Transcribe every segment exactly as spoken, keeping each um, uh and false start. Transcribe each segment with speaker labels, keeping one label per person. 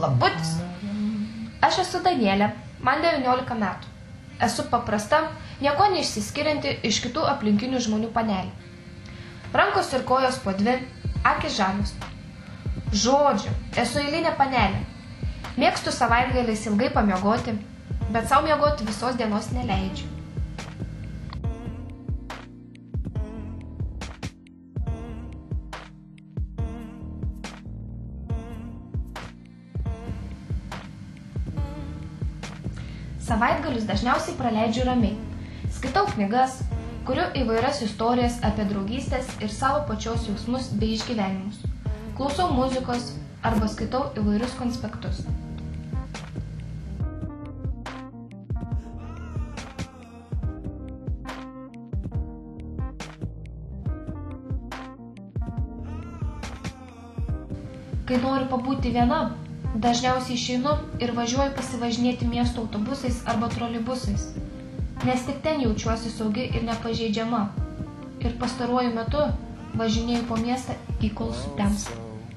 Speaker 1: labutis. Aš esu Danielė, man devyniolika metų. Esu paprasta, nieko neišsiskirianti iš kitų aplinkinių žmonių panelė. Rankos ir kojos po dvi, akys žalios. Žodžiu, esu eilinė panelė. Mėgstu savaitgaliais ilgai pamiegoti, bet savo miegoti visos dienos neleidžiu. Savaitgalius dažniausiai praleidžiu ramiai. Skaitau knygas, kuriu įvairias istorijas apie draugystės ir savo pačios jausmus bei išgyvenimus. Klausau muzikos arba skaitau įvairius konspektus. Kai noriu pabūti viena, dažniausiai išeinu ir važiuoju pasivažinėti miesto autobusais arba troleibusais, nes tik ten jaučiuosi saugi ir nepažeidžiama. Ir pastaruoju metu važinėju po miestą iki kol sutemsta.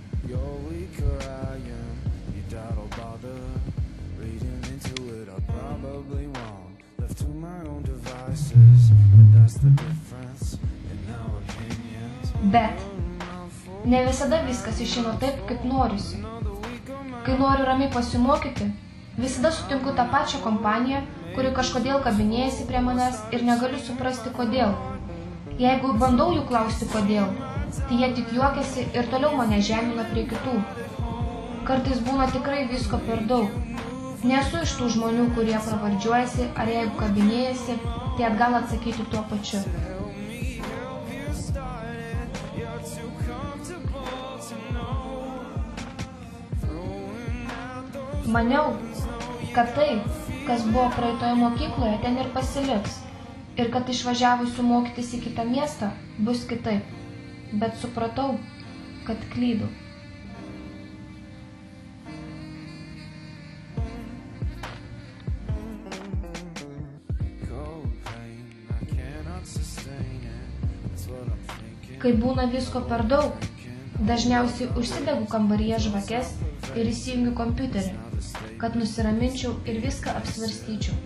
Speaker 1: Bet ne visada viskas išeina taip, kaip norisi. Kai noriu ramiai pasimokyti, visada sutinku tą pačią kompaniją, kuri kažkodėl kabinėjasi prie manęs ir negaliu suprasti kodėl. Jeigu bandau jų klausti kodėl, tai jie tik juokiasi ir toliau mane žemina prie kitų. Kartais būna tikrai visko per daug. Nesu iš tų žmonių, kurie pravardžiuojasi, ar jeigu kabinėjasi, tai atgal atsakyti tuo pačiu. Maniau, kad tai, kas buvo praeitoje mokykloje, ten ir pasiliks. Ir kad išvažiavusių mokytis į kitą miestą bus kitaip. Bet supratau, kad klydau. Kai būna visko per daug, dažniausiai užsidegu kambaryje žvakes ir įsijungiu kompiuterį, kad nusiraminčiau ir viską apsvarstyčiau.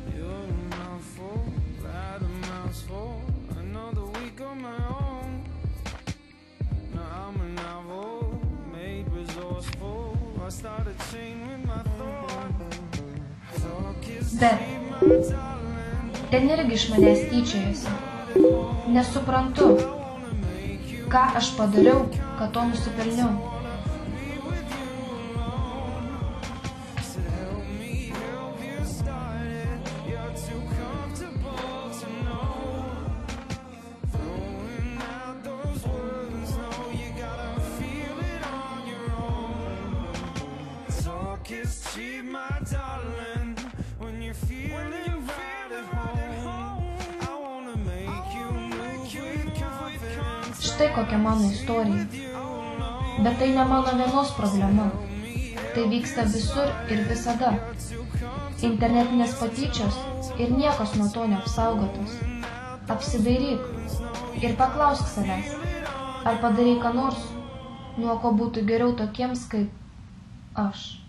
Speaker 1: Bet ten irgi iš manęs tyčiojasi. Nesuprantu, ką aš padariau, kad to nusipelniau. Štai kokia mano istorija. Bet tai ne mano vienos problema. Tai vyksta visur ir visada. Internetinės patyčios ir niekas nuo to neapsaugotas. Apsidairyk ir paklausk savęs, ar padarai ką nors, nuo ko būtų geriau tokiems kaip aš.